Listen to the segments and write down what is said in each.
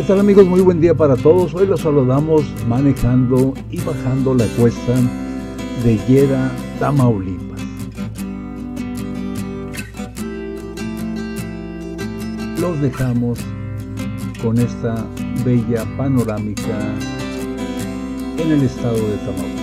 ¿Qué tal amigos? Muy buen día para todos. Hoy los saludamos manejando y bajando la cuesta de Llera, Tamaulipas. Los dejamos con esta bella panorámica en el estado de Tamaulipas.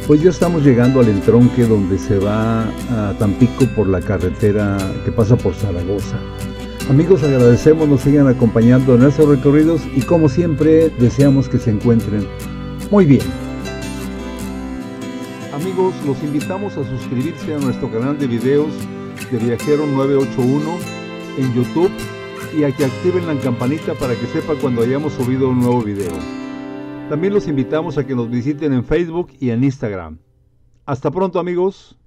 Pues ya estamos llegando al entronque donde se va a Tampico por la carretera que pasa por Zaragoza. Amigos, agradecemos nos sigan acompañando en estos recorridos y como siempre deseamos que se encuentren muy bien. Amigos, los invitamos a suscribirse a nuestro canal de videos de Viajero 981 en YouTube y a que activen la campanita para que sepa cuando hayamos subido un nuevo video. También los invitamos a que nos visiten en Facebook y en Instagram. Hasta pronto, amigos.